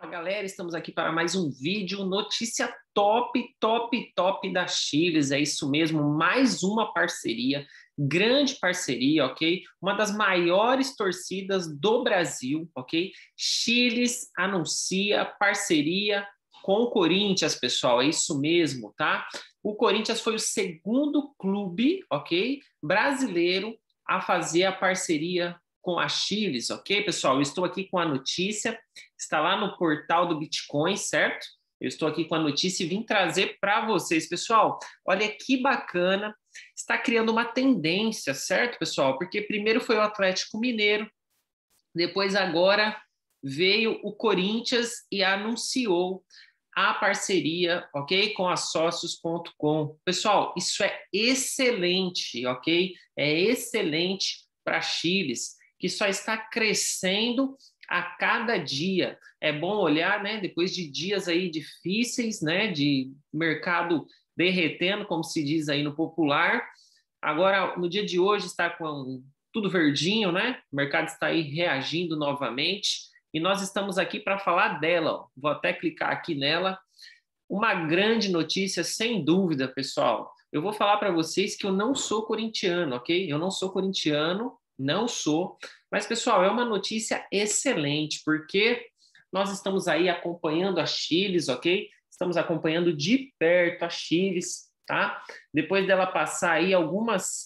Fala, galera, estamos aqui para mais um vídeo, notícia top, top, top da Chiles, é isso mesmo, mais uma parceria, grande parceria, ok? Uma das maiores torcidas do Brasil, ok? Chiles anuncia parceria com o Corinthians, pessoal, é isso mesmo, tá? O Corinthians foi o segundo clube, ok? Brasileiro a fazer a parceria com a Chiles, ok, pessoal? Eu estou aqui com a notícia, está lá no portal do Bitcoin, certo? Eu estou aqui com a notícia e vim trazer para vocês, pessoal. Olha que bacana, está criando uma tendência, certo, pessoal? Porque primeiro foi o Atlético Mineiro, depois agora veio o Corinthians e anunciou a parceria, ok, com a Sócios.com. Pessoal, isso é excelente, ok? É excelente para Chiles, que só está crescendo a cada dia. É bom olhar, né, depois de dias aí difíceis, né, de mercado derretendo, como se diz aí no popular. Agora, no dia de hoje, está com tudo verdinho, né? O mercado está aí reagindo novamente. E nós estamos aqui para falar dela. Ó. Vou até clicar aqui nela. Uma grande notícia, sem dúvida, pessoal. Eu vou falar para vocês que eu não sou corintiano, ok? Eu não sou corintiano, não sou. Mas, pessoal, é uma notícia excelente, porque nós estamos aí acompanhando a Chiles, ok? Estamos acompanhando de perto a Chiles, tá? Depois dela passar aí algumas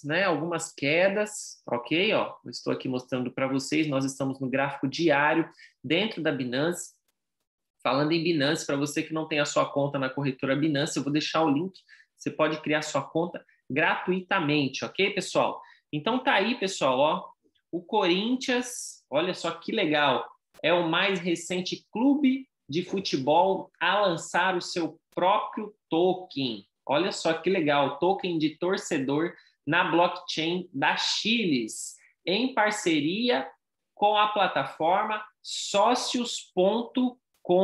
quedas, ok? Ó, eu estou aqui mostrando para vocês, nós estamos no gráfico diário dentro da Binance. Falando em Binance, para você que não tem a sua conta na corretora Binance, eu vou deixar o link, você pode criar sua conta gratuitamente, ok, pessoal? Então tá aí, pessoal, ó, o Corinthians, olha só que legal, é o mais recente clube de futebol a lançar o seu próprio token. Olha só que legal, token de torcedor na blockchain da Chiles, em parceria com a plataforma Sócios.com,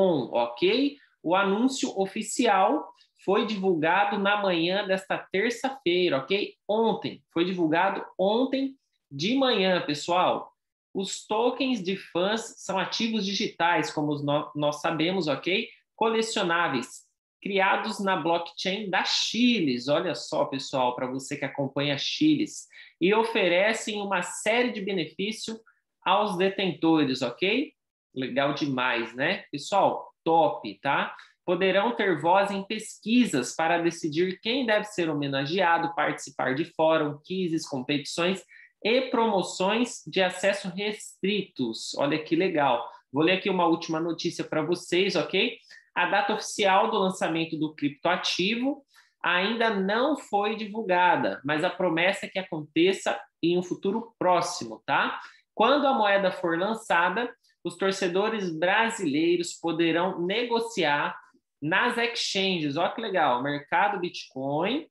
ok? O anúncio oficial foi divulgado na manhã desta terça-feira, ok? Ontem, foi divulgado ontem de manhã, pessoal. Os tokens de fãs são ativos digitais, como nós sabemos, ok? Colecionáveis, criados na blockchain da Chiles. Olha só, pessoal, para você que acompanha a Chiles. E oferecem uma série de benefícios aos detentores, ok? Legal demais, né? Pessoal, top, tá? Poderão ter voz em pesquisas para decidir quem deve ser homenageado, participar de fórum, quizzes, competições e promoções de acesso restritos. Olha que legal. Vou ler aqui uma última notícia para vocês, ok? A data oficial do lançamento do criptoativo ainda não foi divulgada, mas a promessa é que aconteça em um futuro próximo, tá? Quando a moeda for lançada, os torcedores brasileiros poderão negociar nas exchanges, olha que legal, Mercado Bitcoin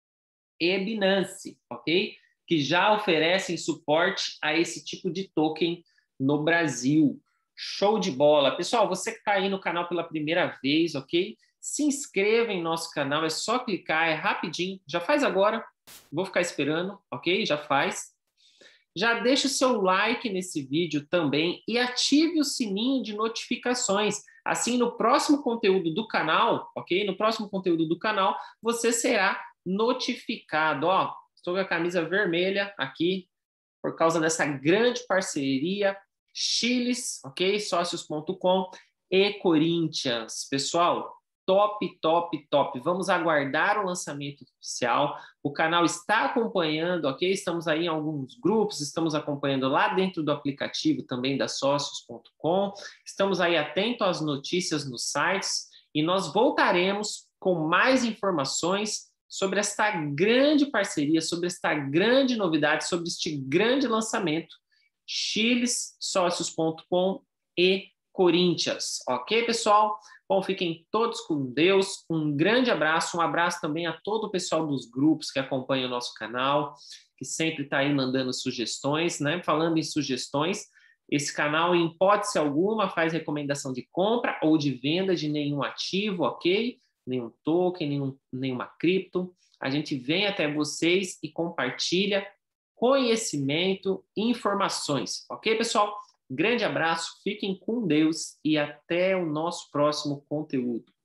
e Binance, ok? Que já oferecem suporte a esse tipo de token no Brasil. Show de bola. Pessoal, você que está aí no canal pela primeira vez, ok? Se inscreva em nosso canal, é só clicar, é rapidinho. Já faz agora, vou ficar esperando, ok? Já faz. Já deixa o seu like nesse vídeo também e ative o sininho de notificações. Assim, no próximo conteúdo do canal, ok? No próximo conteúdo do canal, você será notificado. Ó, estou com a camisa vermelha aqui por causa dessa grande parceria Chiles, ok? Sócios.com e Corinthians. Pessoal, top, top, top. Vamos aguardar o lançamento oficial. O canal está acompanhando, ok? Estamos aí em alguns grupos, estamos acompanhando lá dentro do aplicativo também da Sócios.com. Estamos aí atentos às notícias nos sites e nós voltaremos com mais informações sobre esta grande parceria, sobre esta grande novidade, sobre este grande lançamento, Chiles, Sócios.com e Corinthians. Ok, pessoal? Bom, fiquem todos com Deus. Um grande abraço. Um abraço também a todo o pessoal dos grupos que acompanha o nosso canal, que sempre está aí mandando sugestões, né? Falando em sugestões, esse canal, em hipótese alguma, faz recomendação de compra ou de venda de nenhum ativo, ok? Nenhum token, nenhuma cripto. A gente vem até vocês e compartilha conhecimento e informações. Ok, pessoal? Grande abraço, fiquem com Deus e até o nosso próximo conteúdo.